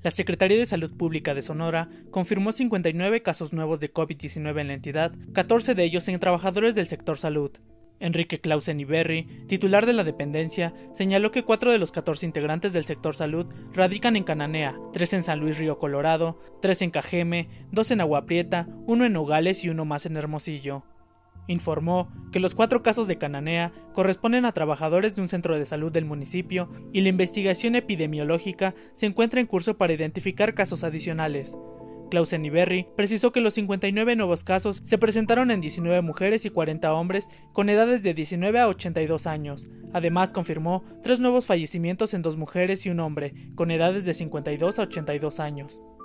La Secretaría de Salud Pública de Sonora confirmó 59 casos nuevos de COVID-19 en la entidad, 14 de ellos en trabajadores del sector salud. Enrique Clausen Iberri, titular de la dependencia, señaló que 4 de los 14 integrantes del sector salud radican en Cananea, 3 en San Luis Río Colorado, 3 en Cajeme, 2 en Agua Prieta, 1 en Nogales y 1 más en Hermosillo. Informó que los 4 casos de Cananea corresponden a trabajadores de un centro de salud del municipio y la investigación epidemiológica se encuentra en curso para identificar casos adicionales. Clausen Iberri precisó que los 59 nuevos casos se presentaron en 19 mujeres y 40 hombres con edades de 19 a 82 años. Además confirmó 3 nuevos fallecimientos en 2 mujeres y un hombre con edades de 52 a 82 años.